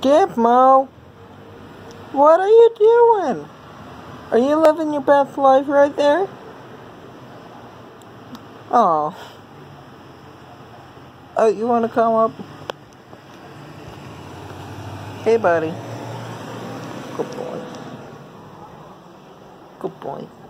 Gizmo, what are you doing? Are you living your best life right there? Oh. Oh, you want to come up? Hey, buddy. Good boy. Good boy.